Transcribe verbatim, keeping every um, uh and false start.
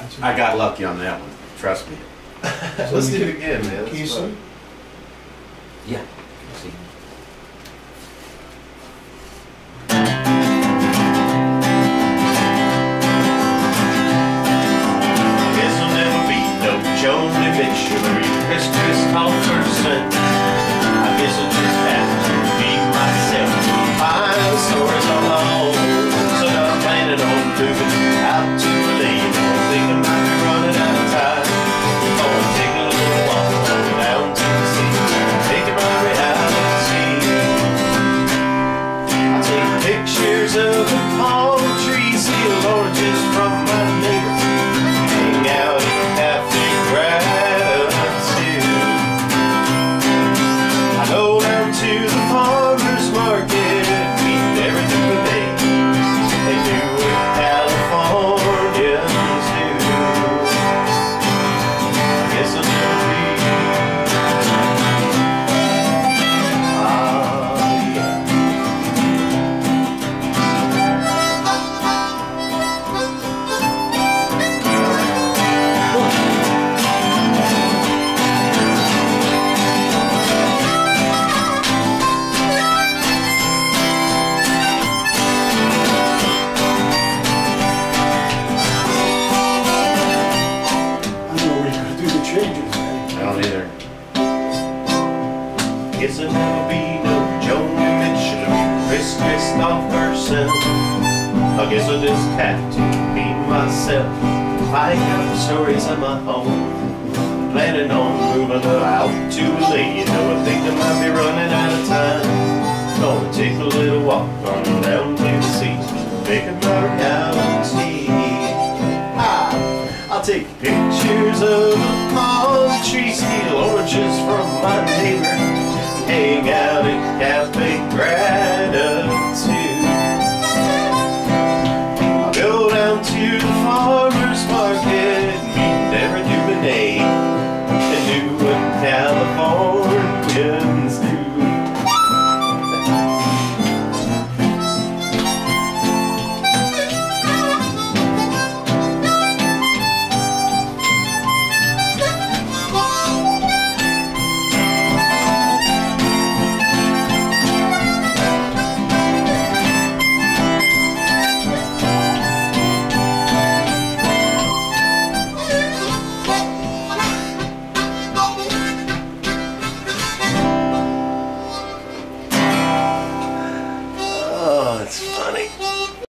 Gotcha. I got lucky on that one. Trust me. Let's do it again, man. Can you That's fun. sing? Yeah. See. Guess I'll never be no Joni Mitchell, Christmas call person. I guess I'll just have to be myself. Find the stories on my own. So now I'm planning on moving out to a lane. I think I might be running out of time. Oh, take a little walk on down to the sea. Take it my reality. I take pictures of the palm trees, see oranges from my neighbor. Hang out at Cafe Gratitude. I go down to the farmer's market, eat everything that they, they do what Californians do. I guess I'll never be. Ah, yeah. I don't know where you're gonna do the changes, man. I don't either. Guess I'll never be no Joni Mitchell, Chris Christoph person. I guess I'll just have to be myself. I got stories of my own. Planning on moving out to L A. You know, I think I might be running out of time. Gonna take a little walk on down to the sea. Make it my reality. Ah, I'll take pictures of the palm trees, steal oranges from my neighbor. Hang out at Cafe Gratitude.